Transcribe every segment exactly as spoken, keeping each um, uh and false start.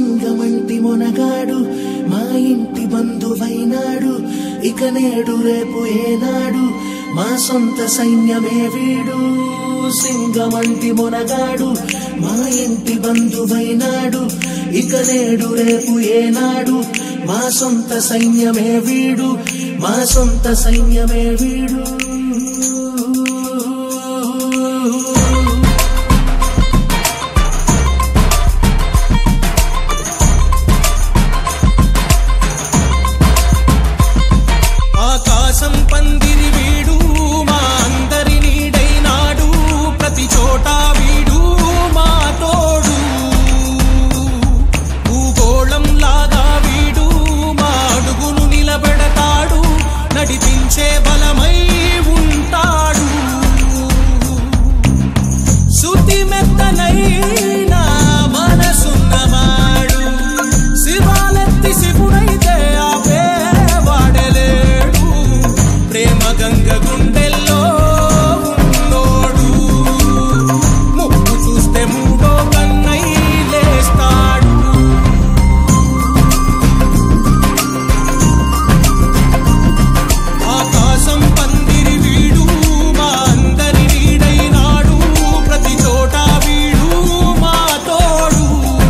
సింగమంటి మొనగాడు మా ఇంటి బంధువైనాడు ఇక నేడు రేపు ఏనాడు మా సొంత సైన్యమే వీడు సింగమంటి మొనగాడు మా ఇంటి బంధువైనాడు ఇక నేడు రేపు ఏనాడు మా సొంత సైన్యమే వీడు మా సొంత సైన్యమే వీడు ఆకాశం పందిరి వీడు మా అందరి నీడైనాడు ప్రతి చోట వీడు మా తోడు భూగోళం లాగా వీడు మా అడుగును నిలబెడతాడు నడిపించే బలమై ఉంటాడు శృతి మెత్తనైనా మనసున్నవాడు శివాలెత్తి శివుడైతే ఆపే వాడలేడు ప్రేమ గంగ గుండెల్లో ఉన్నోడు ముక్కు చూస్తే మూడో కన్నై లేస్తాడు ఆకాశం పందిరి వీడు మా అందరి నీడైనాడు ప్రతి చోట వీడు మా తోడు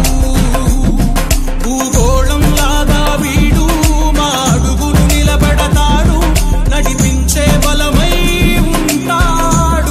భూగోళం లాగా వీడు మా అడుగును నిలబెడతాడు నడిపించే బలమై ఉంటాడు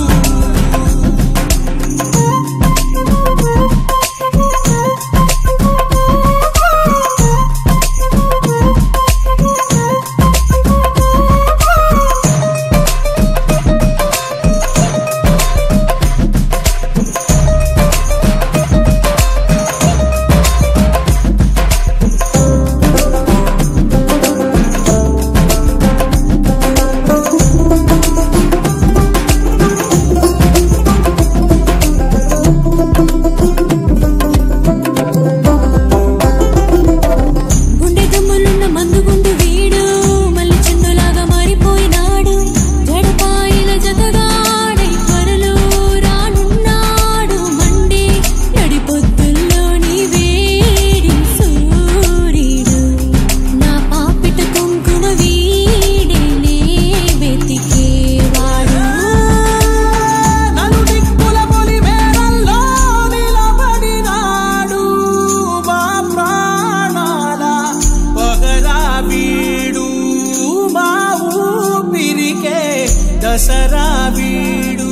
గుండె దమ్ములున్న మందుగుండు వీడు మళ్ళీ చందులాగా మారిపోయినాడు జడపాయిల జతగాడై త్వరలో రానున్నాడు మండే నడిపొద్దుల్లోని వేడి సూర్యుడు నా పాపిట కుంకుమ వీడేనే వెతికేవాడు నలుదిక్కుల పొలి మేడల్లో నిలబడినాడు మా ప్రాణాల పగలా వీడు మా ఊపిరికే దసరా వీడు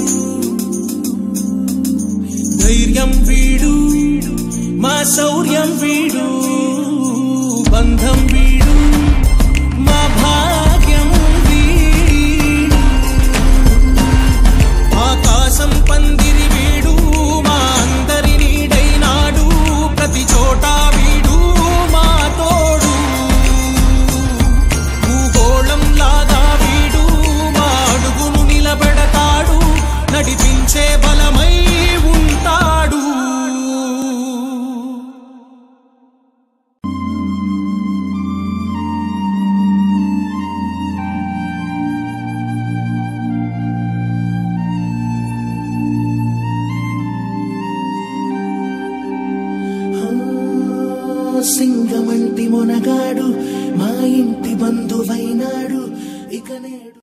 ధైర్యం వీడు మా శౌర్యం వీడు బంధం వీడు మా భాగ్యం వీడు ఆకాశం పందిరి వీడు మా అందరి నీడైనాడు ప్రతి చోట వీడు మా తోడు భూగోళం లాగా వీడు మా అడుగును నిలబెడతాడు నడిపించే బలమై ఉంటాడు సింగమంటి మొనగాడు మా ఇంటి బంధువైనాడు ఇక నేడు